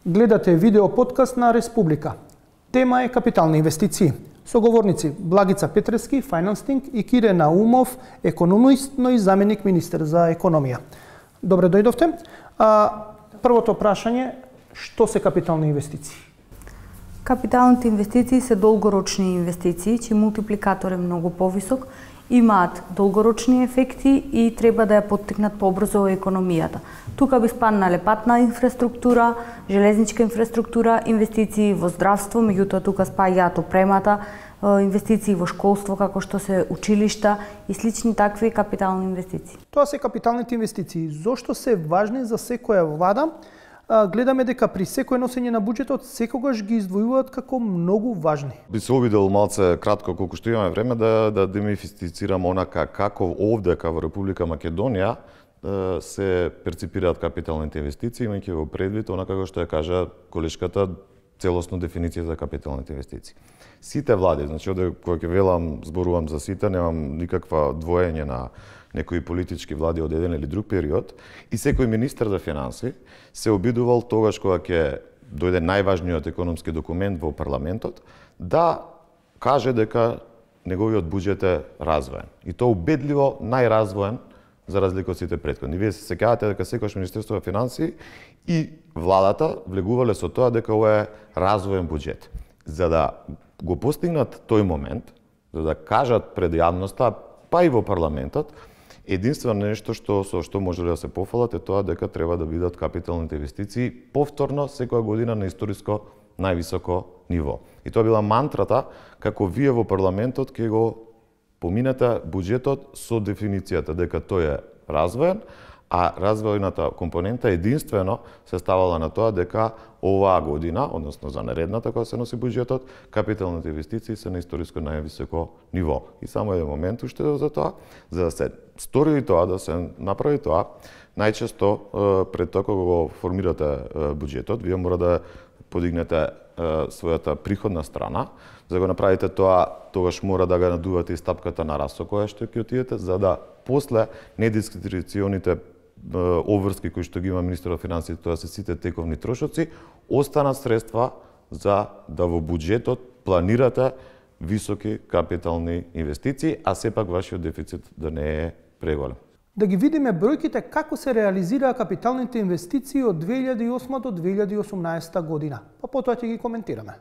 Гледате видео подкаст на Республика. Тема е капитални инвестиции. Соговорници Благица Петрески, Finance Think и Кире Наумов, економист, но и заменик министер за економија. Добре дојдовте. Првото прашање, што се капитални инвестиции? Капиталните инвестиции се долгорочни инвестиции, чиј мултипликатор е многу повисок, имаат долгорочни ефекти и треба да ја поттикнат побрзо економијата. Тука би спаднале патна инфраструктура, железничка инфраструктура, инвестиции во здравство, меѓутоа тука спаѓаат опремата, инвестиции во школство како што се училишта и слични такви капитални инвестиции. Тоа се капиталните инвестиции. Зошто се важни за секоја влада? Гледаме дека при секој носење на буџетот секогаш ги издвојуваат како многу важни. Би се обидел малце кратко колку што имаме време да демифистицирам онака како овде во Република Македонија се перципираат капиталните инвестиции, имајќи во предвид онака како што ја кажа колешката целосно дефиниција за капиталните инвестиции. Сите влади, значи оде кога ќе велам, зборувам за сите, немам никаква двоење на некои политички влади од еден или друг период, и секој министер за финанси се обидувал тогаш кога ќе дојде најважниот економски документ во парламентот, да каже дека неговиот буџет е развоен. И тоа убедливо најразвоен за разлика од сите претходни. Вие се сеќавате дека секојаш Министерство за финанси и владата влегувале со тоа дека ова е развоен буџет. За да го постигнат тој момент, за да кажат пред јавноста, па и во парламентот, единствено нешто со што може да се пофалат е тоа дека треба да бидат капиталните инвестиции повторно секоја година на историско највисоко ниво. И тоа била мантрата како вие во парламентот ќе го поминете буџетот со дефиницијата дека тој е развоен, а развојната компонента единствено се ставала на тоа дека оваа година, односно за наредната кога се носи буџетот, капиталните инвестиции се на историско највисоко ниво. И само еден момент уште за тоа, за да се стори и тоа, да се направи тоа, најчесто пред тоа кога го формирате буџетот, вие мора да подигнете својата приходна страна. За да го направите тоа, тогаш мора да ga надувате и стапката на раст со која што ќе отидете, за да после недискреционите обврски кои што ги има министерот на финансите, тоа се сите тековни трошоци, останат средства за да во буџетот планирате високи капитални инвестиции, а сепак вашиот дефицит да не е преголем. Да ги видиме бројките како се реализираа капиталните инвестиции од 2008 до 2018 година, па потоа ќе ги коментираме.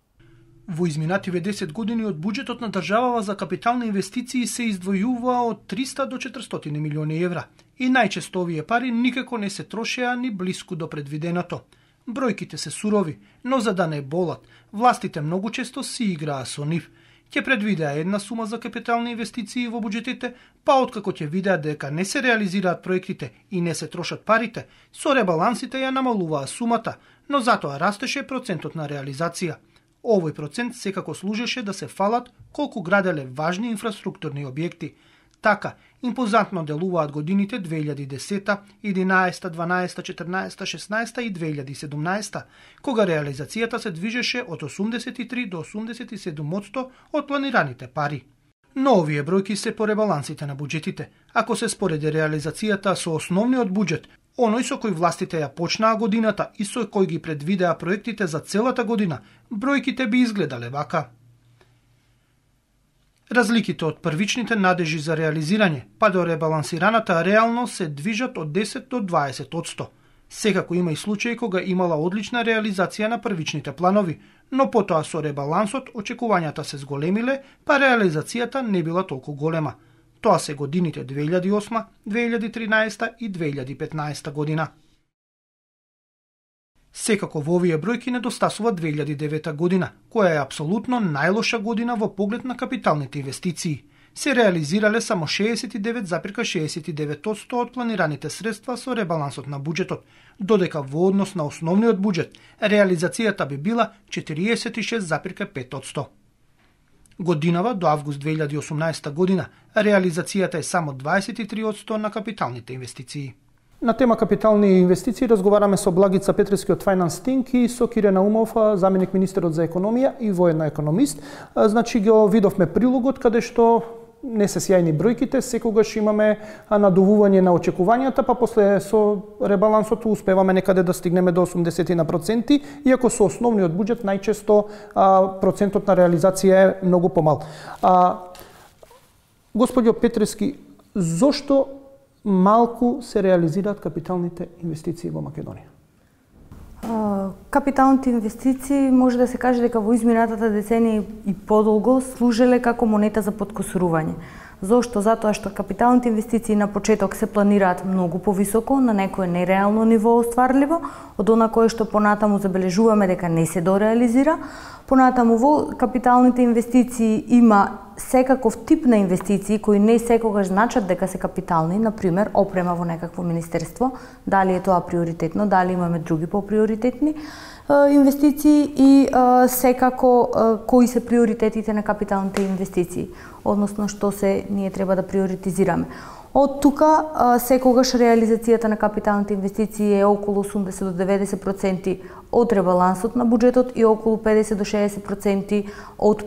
Во изминативе 10 години од буџетот на државава за капитални инвестиции се издвојува од 300 до 400 милиони евра. И најчесто овие пари никако не се трошеа ни блиску до предвиденото. Бројките се сурови, но за да не болат, властите многу често си играа со нив. Ќе предвидеа една сума за капитални инвестиции во буџетите, па откако ќе видеат дека не се реализираат проектите и не се трошат парите, со ребалансите ја намалуваа сумата, но затоа растеше процентот на реализација. Овој процент секако служеше да се фалат колку граделе важни инфраструктурни објекти. Така, импозантно делуваат годините 2010, 11, 12, 14, 16 и 2017, кога реализацијата се движеше од 83 до 87% од планираните пари. Но овие бројки се по ребалансите на буџетите. Ако се спореди реализацијата со основниот буџет, оној со кој властите ја почнаа годината и со кој ги предвидеа проектите за целата година, бројките би изгледале вака. Разликите од првичните надежи за реализирање, па до ребалансираната реално се движат од 10 до 20%. Секако има и случаи кога имала одлична реализација на првичните планови, но потоа со ребалансот очекувањата се зголемиле, па реализацијата не била толку голема. Тоа се годините 2008, 2013 и 2015 година. Секако во овие бројки недостасува 2009 година, која е апсолутно најлоша година во поглед на капиталните инвестиции. Се реализирале само 69,69% од планираните средства со ребалансот на буџетот, додека во однос на основниот буџет, реализацијата би била 46,5%. Годинава до август 2018 година, реализацијата е само 23% на капиталните инвестиции. На тема капитални инвестиции разговараме со Благица Петрески од Finance Think и со Кире Наумов, заменик министерот за економија и воедно економист. Значи го видовме прилогот каде што не се сјајни бројките, секогаш имаме надувување на очекувањата, па после со ребалансот успеваме некаде да стигнеме до 80%, иако со основниот буџет најчесто процентот на реализација е многу помал. Господјо Петрески, зошто малку се реализираат капиталните инвестиции во Македонија? Капиталните инвестиции може да се каже дека во изминатата деценија и подолго служеле како монета за подкосурување. Зошто? Затоа што капиталните инвестиции на почеток се планираат многу повисоко, на некое нереално ниво остварливо, од она кое што понатаму забележуваме дека не се дореализира. Понатаму во капиталните инвестиции има секаков тип на инвестиции кои не секогаш значат дека се капитални, например опрема во некакво министерство, дали е тоа приоритетно, дали имаме други поприоритетни инвестиции и секако кои се приоритетите на капиталните инвестиции, односно што се ние треба да приоритизираме. Од тука секогаш реализацијата на капиталните инвестиции е околу 80 до 90% од ребалансот на буџетот и околу 50 до 60% од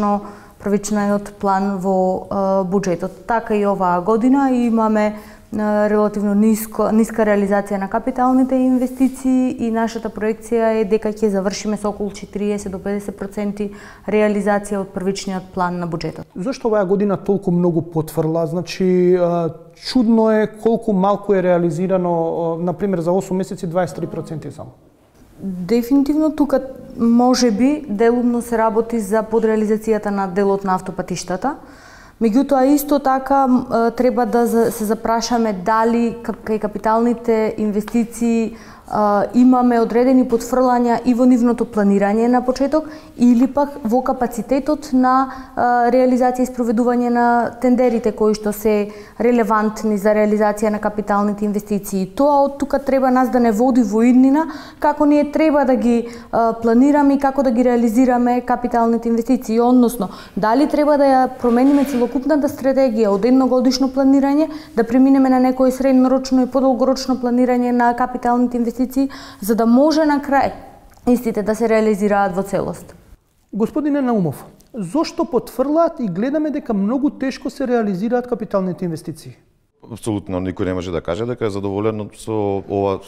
првичниот план во буџетот. Така и оваа година имаме релативно ниска реализација на капиталните инвестиции и нашата проекција е дека ќе завршиме со околу 40 до 50% реализација од првичниот план на буџетот. Зошто оваа година толку многу потврла? Значи, чудно е колку малку е реализирано, например, за 8 месеци 23% само. Дефинитивно тука можеби делумно се работи за подреализацијата на делот на автопатиштата. Меѓутоа, исто така треба да се запрашаме дали кај капиталните инвестиции имаме одредени потфрлања и во нивното планирање на почеток или пак во капацитетот на реализација и спроведување на тендерите кои што се релевантни за реализација на капиталните инвестиции. Тоа од тука треба нас да не води во иднина како ние треба да ги планираме и како да ги реализираме капиталните инвестиции, односно дали треба да ја промениме целокупната стратегија од едногодишно планирање да преминеме на некое среднорочно и подолгорочно планирање на капиталните инвестиции, за да може на крај истите да се реализираат во целост. Господине Наумов, зошто потврлаат и гледаме дека многу тешко се реализираат капиталните инвестиции? Апсолутно никој не може да каже дека е задоволен со ова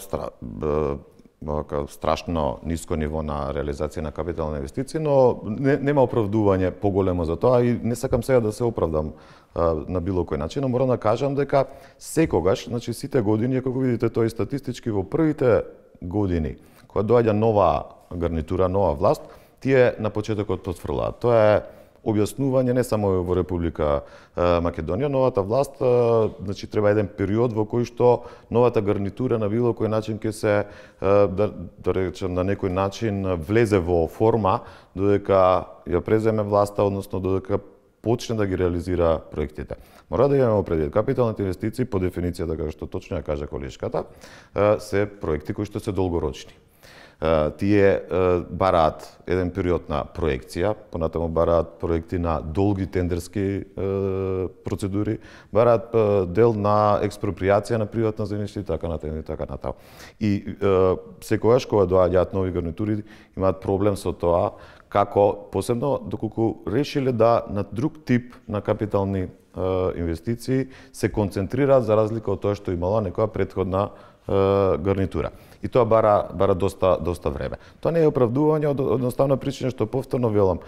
страшно ниско ниво на реализација на капитални инвестиции, но нема оправдување поголемо за тоа и не сакам сега да се оправдам на било кој начин, но морам да кажам дека секогаш, значи сите години, како видите тоа и статистички во првите години, кога доаѓа нова гарнитура, нова власт, тие на почетокот потврлаат. Тоа е објаснување не само во Република Македонија, новата власт, значи треба еден период во кој што новата гарнитура на било кој начин ќе се да речем на некој начин влезе во форма додека ја преземе власта, односно додека почне да ги реализира проектите. Мора да имаме предвид капиталните инвестиции по дефиниција, како што точно ја кажа колешката, се проекти кои што се долгорочни. Тие бараат еден период на проекција, понатаму бараат проекти на долги тендерски процедури, бараат дел на експроприација на приватна земјишта и така натаму. И секогаш кога доаѓаат нови гарнитури имаат проблем со тоа како посебно доколку решиле да на друг тип на капитални инвестиции се концентрираат за разлика од тоа што имала некоја претходна гарнитура. И тоа бара доста време. Тоа не е оправдување од едноставна причина што повторно велам,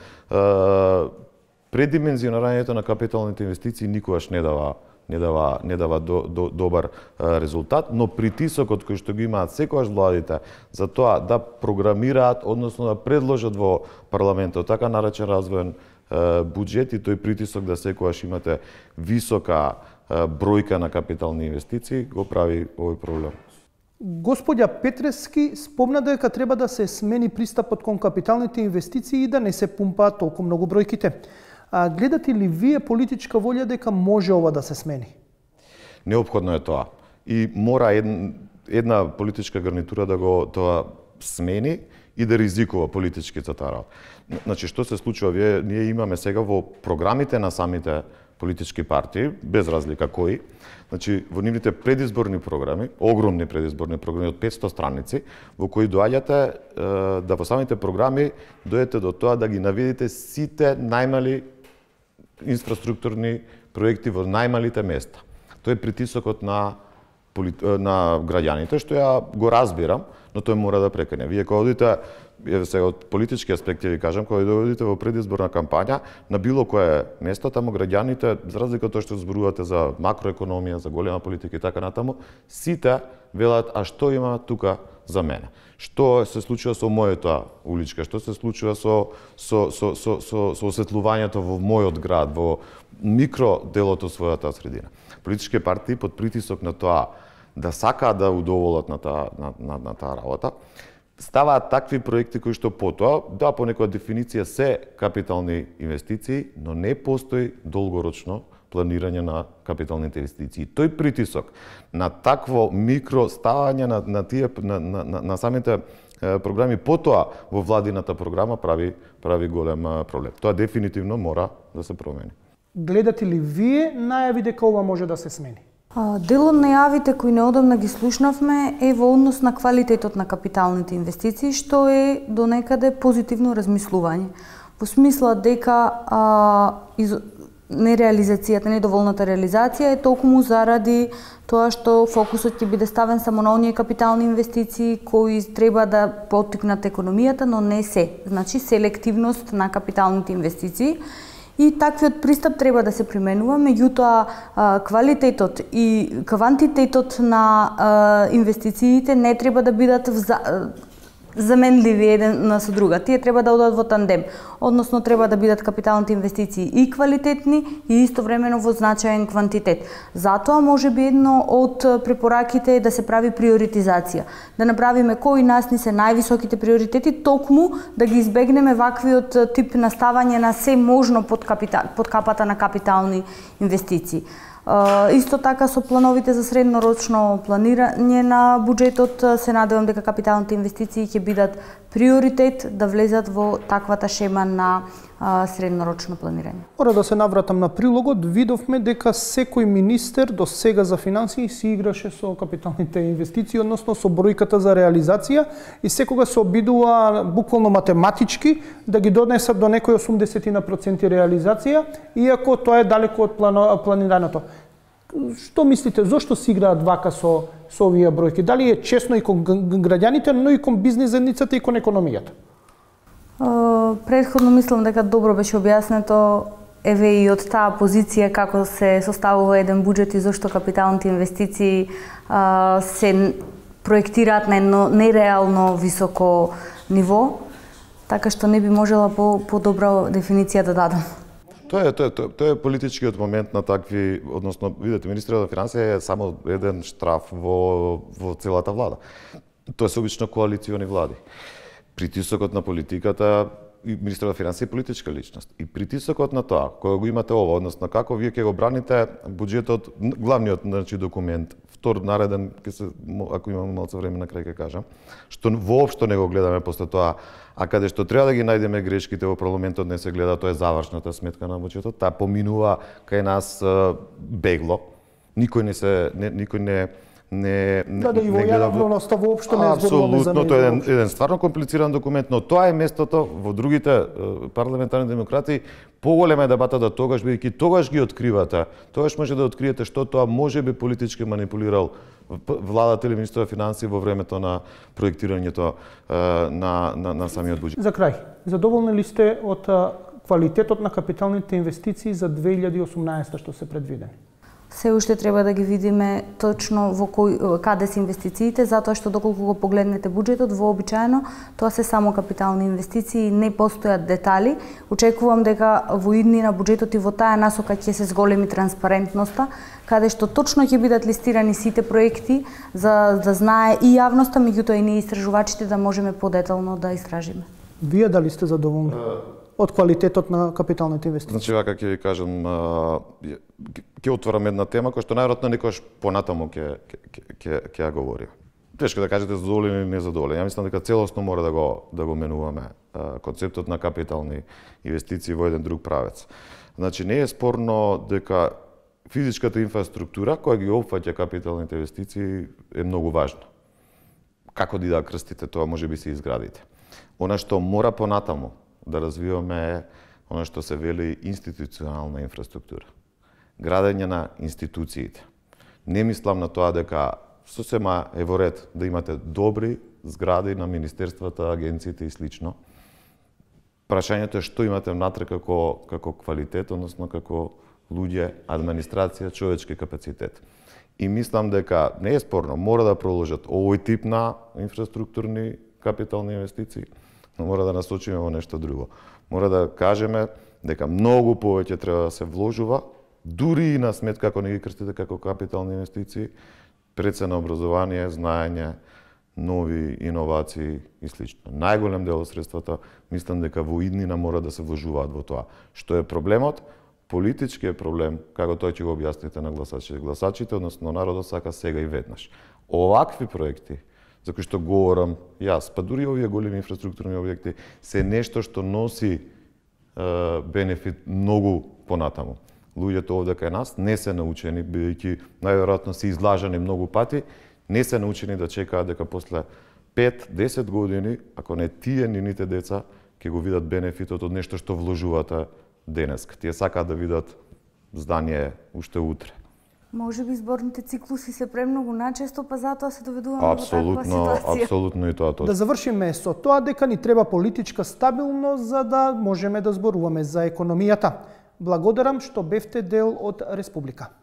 предимензионирањето на капиталните инвестиции никогаш не дава добар резултат, но притисокот кој што го имаат секогаш владите за тоа да програмираат, односно да предложат во парламентот така наречен развоен буџет и тој притисок да секогаш имате висока бројка на капитални инвестиции, го прави овој проблем. Господја Петрески спомна дека треба да се смени пристапот кон капиталните инвестиции и да не се пумпаат толку многу бројките. Гледате ли вие политичка волја дека може ова да се смени? Неопходно е тоа. И мора една политичка гарнитура да го тоа смени и да ризикува политички за таа. Значи, што се случува? Ние имаме сега во програмите на самите политички партии, без разлика кои, значи во нивните предизборни програми, огромни предизборни програми од 500 страници, во кои доаѓате да во самите програми дојдете до тоа да ги наведете сите најмали инфраструктурни проекти во најмалите места. Тоа е притисокот на граѓаните, што ја го разбирам, но тој мора да прекине. Вие кога одите, сега од политички аспект ви кажам, кога одите во предизборна кампања, на било кое место, таму граѓаните, за разлика од тоа што зборувате за макроекономија, за голема политика и така натаму, сите велат, а што има тука за мене? Што се случува со мојата уличка? Што се случува со осветлувањето во мојот град, во микро делото својата средина? Политички партии под притисок на тоа да сакаат да удоволат на таа работа, ставаат такви проекти кои што потоа, да, по некоја дефиниција се капитални инвестиции, но не постои долгорочно планирање на капиталните инвестиции. Тој притисок на такво микро ставање на самите програми потоа во владината програма прави голем проблем. Тоа дефинитивно мора да се промени. Гледате ли вие најави дека ова може да се смени? Дел од најавите кои неодамна ги слушнавме е во однос на квалитетот на капиталните инвестиции, што е до некаде позитивно размислување. Во смисла дека нереализацијата, недоволната реализација е токму заради тоа што фокусот ќе биде ставен само на оние капитални инвестиции кои треба да поттикнат економијата, но не се. Значи селективност на капиталните инвестиции. И таквиот пристап треба да се применува, меѓутоа квалитетот и квантитетот на инвестициите не треба да бидат заменливи еден со друга. Тие треба да одат во тандем. Односно треба да бидат капиталните инвестиции и квалитетни и истовремено во значаен квантитет. Затоа можеби едно од препораките е да се прави приоритизација. Да направиме кои нас ни се највисоките приоритети, токму да ги избегнеме ваквиот тип наставање на се можно под капата на капитални инвестиции. Исто така со плановите за среднорочно планирање на буџетот се надевам дека капиталните инвестиции ќе бидат приоритет да влезат во таквата шема на среднорочно планирање. Мора да се навратам на прилогот, видовме дека секој министер до сега за финансии си играше со капиталните инвестиции, односно со бројката за реализација и секога се обидува буквално математички да ги донесат до некој 80% реализација, иако тоа е далеку од планираното. Што мислите, зошто си играат вака со овие бројки? Дали е честно и кон граѓаните, но и кон бизнис заедницата и кон економијата? Претходно мислам дека добро беше објаснето еве и од таа позиција како се составува еден буџет и зошто капиталните инвестиции се проектираат на едно нереално високо ниво, така што не би можела по-добра дефиниција да дадам. Тоа е политичкиот момент на такви, односно, видите, министерот на финансија е само еден штраф во целата влада. Тоа се обично коалициони влади. Притисокот на политиката и министерот на финансија е политичка личност. И притисокот на тоа, кога го имате ова, односно како вие ќе го браните буџетот, главниот документ, втор нареден, ако имаме малку време на крај ќе кажам, што воопшто не го гледаме после тоа, а каде што треба да ги најдеме грешките во парламентот не се гледа, тоа е завршната сметка на буџетот, таа поминува кај нас бегло. Никој не и во јавноста воопшто не зборуваме за неј. Апсолутно, тоа е еден стварно комплициран документ, но тоа е местото во другите парламентарни демократии. Поголема е дебатата тогаш, бидејќи тогаш ги откривате. Тогаш може да откриете што тоа можеби политички манипулирал владата или министерот на финансии во времето на проектирањето на самиот буџет. За крај, задоволни ли сте од квалитетот на капиталните инвестиции за 2018 што се предвидени? Се уште треба да ги видиме точно во каде се инвестициите, затоа што доколку го погледнете буџетот, вообичаено тоа се само капитални инвестиции, не постојат детали. Очекувам дека во иднина буџетот и во таа насока ќе се зголеми транспарентноста, каде што точно ќе бидат листирани сите проекти за да знае и јавноста, меѓутоа и ние истражувачите да можеме подетално да истражиме. Вие дали сте задоволни од квалитетот на капиталните инвестиции? Значи, вака ќе ви кажам, ќе отворам една тема која што најверојатно некојаш понатаму ќе ја говори. Тешко да кажете задоволени или незадоволени. Ја мислам дека целосно мора да го менуваме концептот на капитални инвестиции во еден друг правец. Значи, не е спорно дека физичката инфраструктура која ги опфаќа капиталните инвестиции е многу важна. Како да крстите тоа, можеби се изградите. Она што мора понатаму да развиваме оно што се вели институционална инфраструктура. Градење на институциите. Не мислам на тоа дека сосема е во ред да имате добри згради на министерствата, агенциите и слично. Прашањето е што имате внатре како квалитет, односно како луѓе, администрација, човечки капацитет. И мислам дека не е спорно, мора да продолжат овој тип на инфраструктурни капитални инвестиции, но мора да насочиме во нешто друго. Мора да кажеме дека многу повеќе треба да се вложува, дури и на сметка, ако не ги крстите како капитални инвестиции, пред се на образование, знаење, нови иновации и слично. Најголем дел од средствата, мислам дека во иднина мора да се вложуваат во тоа. Што е проблемот? Политичкиот проблем, како тој ќе го објасните на гласачите. Гласачите, односно народот, сака сега и веднаш. Овакви проекти, за кои што говорам јас, па дури овие големи инфраструктурни објекти, се нешто што носи бенефит многу понатаму. Луѓето овде кај нас не се научени, бидејќи најверојатно се излажани многу пати, не се научени да чекаат дека после 5-10 години, ако не тие нивните деца, ќе го видат бенефитот од нешто што вложувате денес. Тие сакаат да видат здание уште утре. Може би зборните циклуси се премногу начесто, па затоа се доведуваме во таква ситуација. Апсолутно и тоа. Да завршиме со тоа дека ни треба политичка стабилност за да можеме да зборуваме за економијата. Благодарам што бевте дел од Республика.